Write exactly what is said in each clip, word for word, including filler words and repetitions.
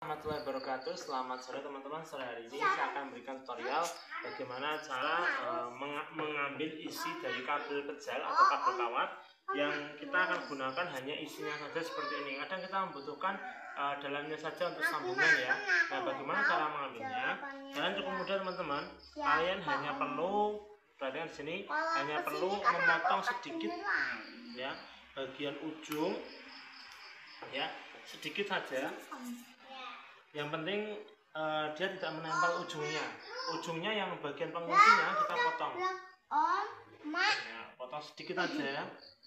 Warahmatullahi wabarakatuh. Selamat sore teman-teman. Sore hari ini saya akan memberikan tutorial bagaimana cara uh, meng mengambil isi dari kabel kejal atau kabel kawat yang kita akan gunakan hanya isinya saja seperti ini. Kadang kita membutuhkan uh, dalamnya saja untuk sambungan ya. Nah, bagaimana cara mengambilnya? Kalian cukup mudah teman-teman. Kalian hanya perlu perhatikan di sini, hanya perlu memotong sedikit ya bagian ujung ya, sedikit saja. Yang penting uh, dia tidak menempel ujungnya. Ujungnya yang bagian penguncinya kita potong. Ya, potong sedikit aja.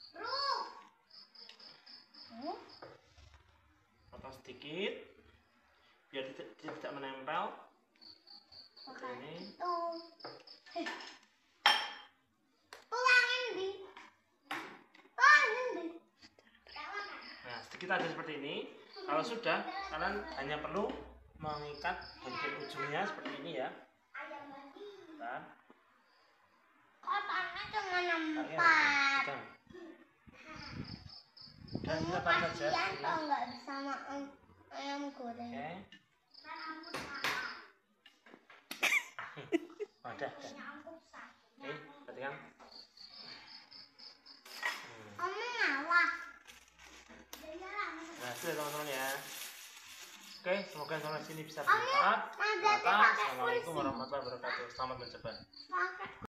Potong sedikit biar tidak, dia tidak menempel. Seperti ini. Nah, sedikit aja seperti ini. Kalau sudah, kalian hanya perlu mengikat bagian ujungnya seperti ini ya. Bentar. Kotaknya cuma empat. Dan kita taruh saja. Kalau nggak bisa makan ayam goreng. Oke. Oh, ada, ada. Oke, perhatikan. Kamu ngalah. Nah, sudah teman-teman ya. Oke, semoga informasi ini bisa bermanfaat. Assalamualaikum warahmatullahi wabarakatuh. Selamat mencoba.